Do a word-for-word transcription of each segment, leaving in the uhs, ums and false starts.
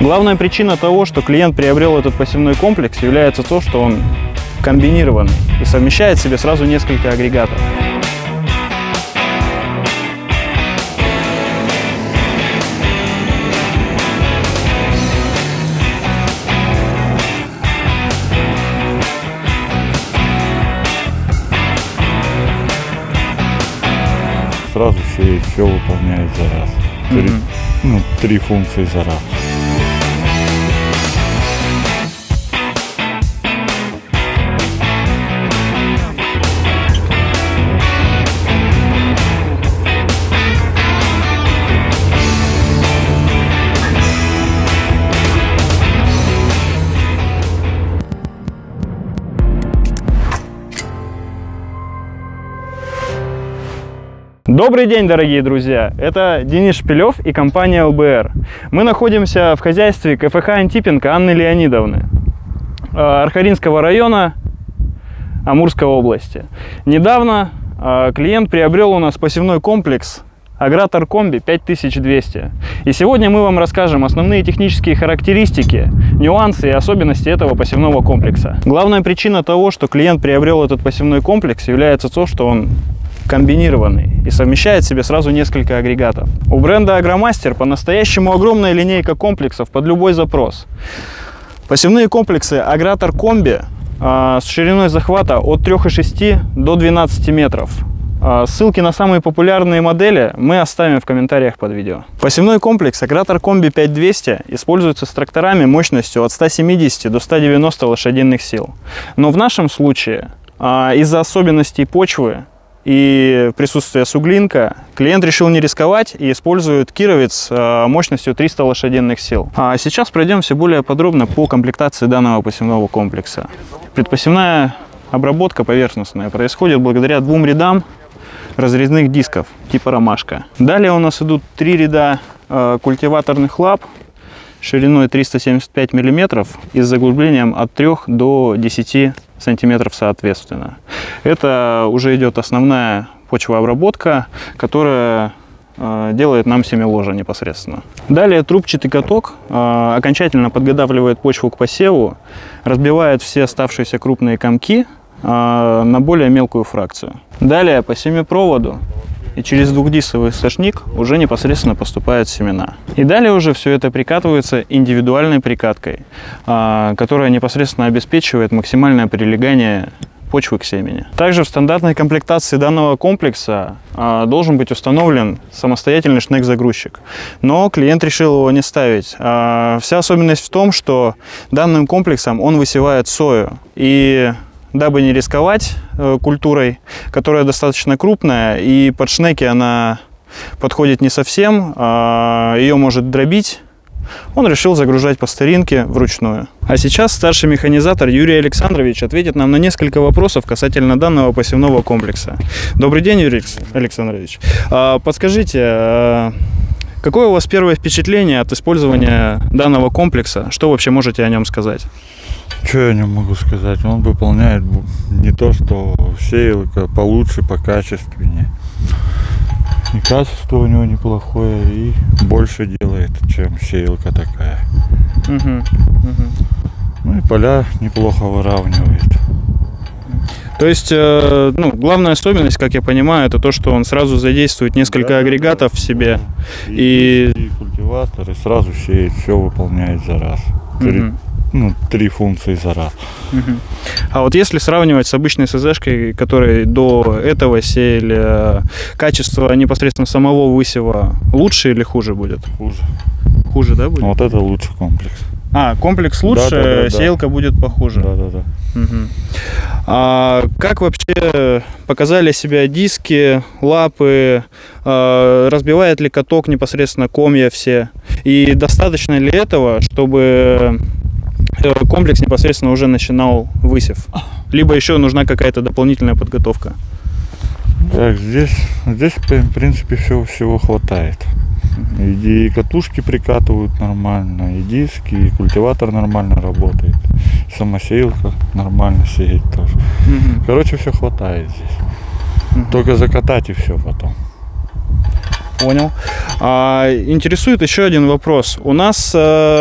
Главная причина того, что клиент приобрел этот посевной комплекс, является то, что он комбинированный и совмещает в себе сразу несколько агрегатов. Сразу все, все выполняет за раз. Три, mm-hmm. ну, три функции за раз. Добрый день, дорогие друзья! Это Денис Шпилев и компания эл бэ эр. Мы находимся в хозяйстве ка эф ха Антипенко Анны Леонидовны, Архаринского района Амурской области. Недавно клиент приобрел у нас посевной комплекс Агратор Комби пять тысяч двести. И сегодня мы вам расскажем основные технические характеристики, нюансы и особенности этого посевного комплекса. Главная причина того, что клиент приобрел этот посевной комплекс, является то, что он комбинированный и совмещает в себе сразу несколько агрегатов. У бренда Агромастер по-настоящему огромная линейка комплексов под любой запрос. Посевные комплексы Агратор Комби э, с шириной захвата от трёх и шести до двенадцати метров. Э, ссылки на самые популярные модели мы оставим в комментариях под видео. Посевной комплекс Агратор Комби пять двести используется с тракторами мощностью от ста семидесяти до ста девяноста лошадиных сил. Но в нашем случае э, из-за особенностей почвы и присутствие суглинка клиент решил не рисковать и использует кировец мощностью триста лошадиных сил. А сейчас пройдемся более подробно по комплектации данного посевного комплекса. Предпосевная обработка поверхностная происходит благодаря двум рядам разрезных дисков типа ромашка. Далее у нас идут три ряда культиваторных лап шириной триста семьдесят пять миллиметров и с заглублением от трёх до десяти сантиметров соответственно. Это уже идет основная почвообработка, которая э, делает нам семиложа непосредственно. Далее трубчатый каток э, окончательно подготавливает почву к посеву, разбивает все оставшиеся крупные комки э, на более мелкую фракцию. Далее по семипроводу и через двухдисковый сошник уже непосредственно поступают семена. И далее уже все это прикатывается индивидуальной прикаткой, которая непосредственно обеспечивает максимальное прилегание почвы к семени. Также в стандартной комплектации данного комплекса должен быть установлен самостоятельный шнек-загрузчик, но клиент решил его не ставить. Вся особенность в том, что данным комплексом он высевает сою, и дабы не рисковать э, культурой, которая достаточно крупная, и под шнеки она подходит не совсем, э, ее может дробить, он решил загружать по старинке вручную. А сейчас старший механизатор Юрий Александрович ответит нам на несколько вопросов касательно данного посевного комплекса. Добрый день, Юрий Александрович. Э, подскажите, э, какое у вас первое впечатление от использования данного комплекса? Что вообще можете о нем сказать? Что я не могу сказать? Он выполняет не то, что сеялка, получше, покачественнее. И качество у него неплохое, и больше делает, чем сеялка такая. Угу, угу. Ну и поля неплохо выравнивает. То есть, э, ну, главная особенность, как я понимаю, это то, что он сразу задействует несколько да, агрегатов да, в себе. И, и... и культиватор, и сразу сеет, все выполняет за раз. Угу. Ну, три функции за раз. Угу. А вот если сравнивать с обычной эс зэ шкой, которые до этого сеяли, качество непосредственно самого высева лучше или хуже будет? Хуже. Хуже, да, будет? Вот это лучший комплекс. А, комплекс лучше, да, да, да, сеялка да. будет похуже. Да, да, да. Угу. А как вообще показали себя диски, лапы, а, разбивает ли каток непосредственно комья все? И достаточно ли этого, чтобы комплекс непосредственно уже начинал высев? Либо еще нужна какая-то дополнительная подготовка? Так, здесь, здесь в принципе всего, всего хватает. И катушки прикатывают нормально, и диски, и культиватор нормально работает, самосеялка нормально сеет тоже. Угу. Короче, все хватает здесь. Угу. Только закатать и все потом. Понял. А, интересует еще один вопрос. У нас э,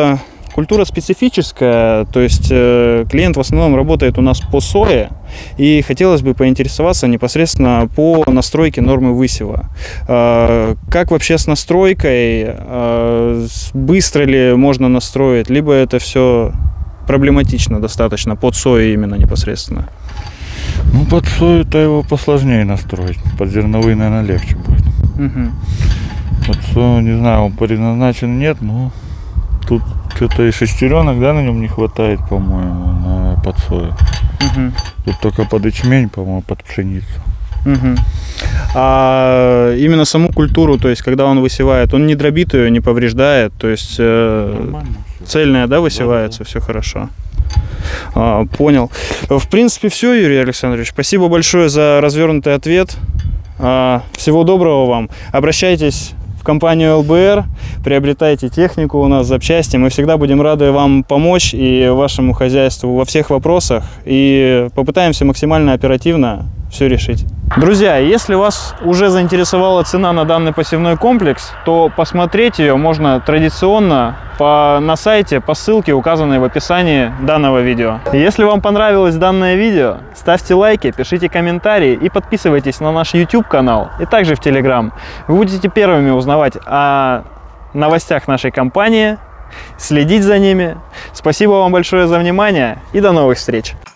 культура специфическая, то есть э, клиент в основном работает у нас по сое, и хотелось бы поинтересоваться непосредственно по настройке нормы высева. Э, как вообще с настройкой, э, быстро ли можно настроить, либо это все проблематично достаточно, под сою именно непосредственно? Ну, под сою-то его посложнее настроить, под зерновые, наверное, легче будет. Угу. Под сою, не знаю, он предназначен, нет, но тут что-то и шестеренок, да, на нем не хватает, по-моему, на под сою. Угу. Тут только под ячмень, по-моему, под пшеницу. Угу. А именно саму культуру, то есть когда он высевает, он не дробит ее, не повреждает, то есть э, цельная, да, высевается, да, да. Все хорошо. А, понял. В принципе, все, Юрий Александрович. Спасибо большое за развернутый ответ. А, всего доброго вам. Обращайтесь в компанию эл бэ эр, приобретайте технику у нас, запчасти. Мы всегда будем рады вам помочь и вашему хозяйству во всех вопросах. И попытаемся максимально оперативно все решить. Друзья, если вас уже заинтересовала цена на данный посевной комплекс, то посмотреть ее можно традиционно по, на сайте по ссылке, указанной в описании данного видео. Если вам понравилось данное видео, ставьте лайки, пишите комментарии и подписывайтесь на наш YouTube канал и также в Telegram. Вы будете первыми узнавать о новостях нашей компании, следить за ними. Спасибо вам большое за внимание и до новых встреч!